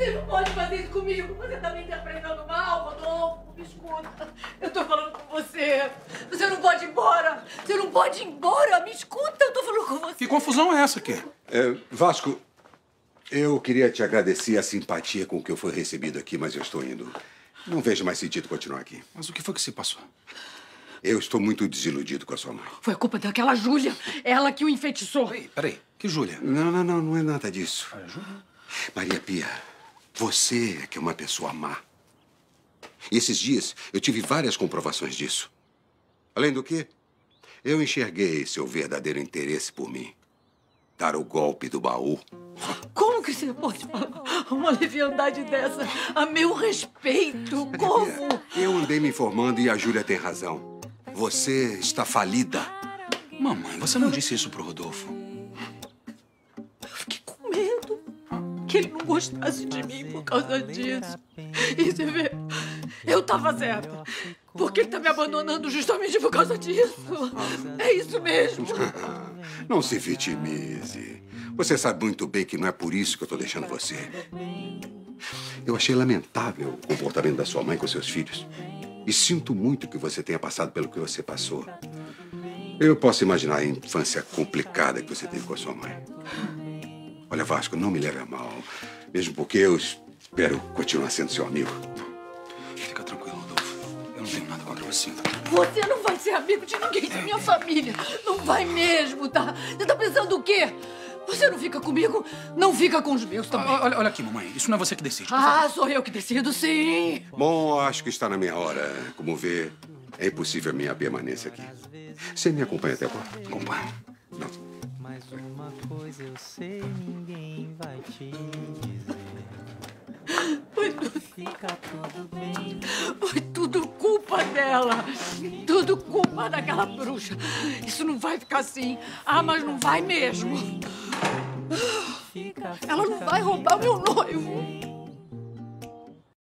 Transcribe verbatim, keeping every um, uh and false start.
Você não pode fazer isso comigo. Você tá me interpretando mal, Rodolfo. Me escuta. Eu tô falando com você. Você não pode ir embora. Você não pode ir embora. Me escuta. Eu tô falando com você. Que confusão é essa, Kê? É, Vasco, eu queria te agradecer a simpatia com que eu fui recebido aqui, mas eu estou indo. Não vejo mais sentido continuar aqui. Mas o que foi que se passou? Eu estou muito desiludido com a sua mãe. Foi a culpa daquela Júlia. Ela que o enfeitiçou. Peraí, peraí. Que Júlia? Não, não, não, não é nada disso. Ah, Júlia? Maria Pia, você é que é uma pessoa má. E esses dias eu tive várias comprovações disso. Além do que, eu enxerguei seu verdadeiro interesse por mim. Dar o golpe do baú. Como que você pode falar uma leviandade dessa a meu respeito? Como? Eu andei me informando e a Júlia tem razão. Você está falida. Mamãe, você não disse isso pro Rodolfo? Eu fiquei com medo que ele não gostasse de mim por causa disso. E você vê, eu tava certa. Porque ele tá me abandonando justamente por causa disso. É isso mesmo. Não se vitimize. Você sabe muito bem que não é por isso que eu tô deixando você. Eu achei lamentável o comportamento da sua mãe com seus filhos. E sinto muito que você tenha passado pelo que você passou. Eu posso imaginar a infância complicada que você teve com a sua mãe. Olha, Vasco, não me leve a mal. Mesmo porque eu espero continuar sendo seu amigo. Fica tranquilo, Rodolfo. Eu não tenho nada contra você. Você não vai ser amigo de ninguém da minha família. Não vai mesmo, tá? Você tá pensando o quê? Você não fica comigo, não fica com os meus também. Olha, olha aqui, mamãe. Isso não é você que decide. Ah, sou eu que decido, sim. Bom, acho que está na minha hora. Como vê, é impossível a minha permanência aqui. Você me acompanha até a porta? Acompanho. Não. Mas uma coisa eu sei, ninguém vai te dizer. Foi tudo, Fica tudo bem. foi tudo culpa dela. Tudo culpa daquela bruxa. Isso não vai ficar assim. Ah, mas não vai mesmo. Fica, Ela não vai roubar meu noivo.